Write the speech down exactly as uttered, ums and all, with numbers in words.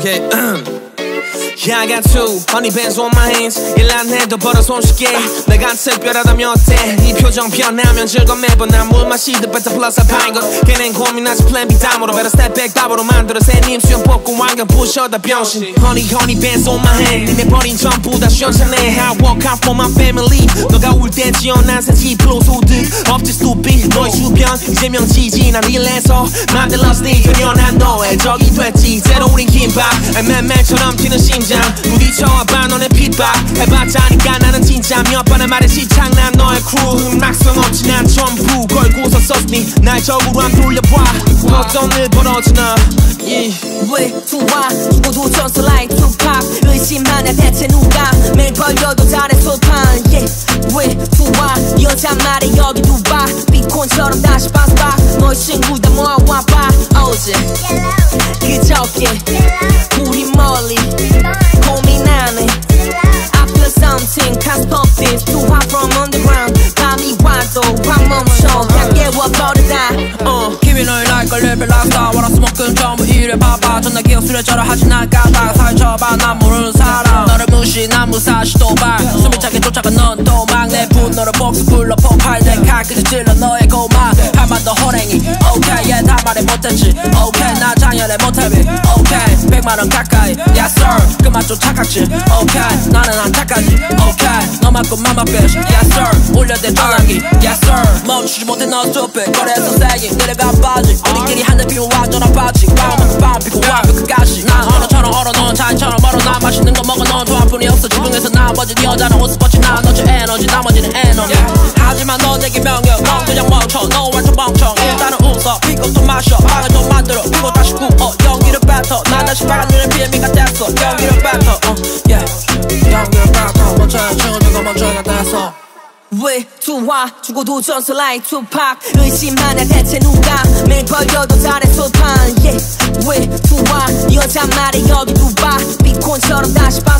Okay. Yeah, I got two honey bands on my hands. 일안해도 벌어 손쉽게 내가 특별하다며 어때 이 표정 변하면 즐거운 매번 난 물마시듯 better plus 알파인 것 걔넨 고민하지 plan B 다음으로 better step back 답으로 만들었으니 수염뽑고 왕관 부셔다 병신 honey honey bands on my hand 니네 버린 전부 다 시원찮네 I walk out for my family 너가 울 때 지어난 새집 불로소득 없지 stupid 너의 주변 이제 명치지 난 일해서 만들었으니 전혀 난 너의 적이 됐지 새로 우린 김밥 엠엠엘처럼 튀는 심장 부딪혀와봐 너네 핏박 해봤자니까 나는 진짜 몇 번의 말에 시창난 너의 크루 막상 없지 난 전부 걸고서 썼니 날 적으로 안 돌려봐 어떤 일 벌어지나 yeah. 왜 좋아 죽어도 전설 like 투팍 의심하냐 대체 누가 매일 벌려도 잘해 소판 yeah. 왜 좋아 여자 말에 여기 두봐 비콘처럼 다시 bounce back 너의 친구 다 모아와봐 어제 그저께 우리 멀리 고민안해 I feel something can't stop this too hot from underground 밤이 와도 확 멈춰 다 깨워버리다 uh. Keep it 너의 like a little rockstar 월화수목금 전부 이래 봐봐 전날 기억 수레처럼 하진 않까다가 사진첩을 난 모르는 사람 너를 무시 난 무사시 도발 숨이 차게 쫓아가 넌 도망 내 분노를 복수 불러 폭발 내 칼끝을 찔러 너의 고막 한번 더 호랭이 okay yeah 다 말해 못했지 okay 나 작년에 못해비 okay 백만원 가까이 yes sir 그만 좀 착각지 okay 나는 안타까지 okay 너만큼 맘마 bitch yes sir 올려대 전화기 yes sir 멈추지 못해 너 stupid 거리에서 saying 내려가 빠지 우리끼리 한대 피워 완전한 빠지 마음만큼 밤 피고 완벽 끝까지 난 언어처럼 얼어 넌 자연처럼 멀어 나 맛있는 거 먹어 넌 좋아뿐이 없어 지붕에서 나머지 네 여자는 옷스포츠 나 너지 에너지 나머지는 에너지 yeah. 하지만 넌 내게 명령 넌 그냥 멈춰 너 완전 멍청 일단은 웃어 피고 또 마셔 방을 또 만들어 피고 다시 구워 연기를 뱉어 난 다시 빨간 눈에 비행기가 됐어 연기를 뱉어 uh, yeah. 연기를 뱉어 먼저 친구들과 먼저가 됐어 왜 좋아 죽어도 전설 like 투팍 의심하냐 대체 누가 매일 벌려도 잘해 소판 yeah. 왜 좋아 여자 말에 여기 두봐 비콘처럼 다시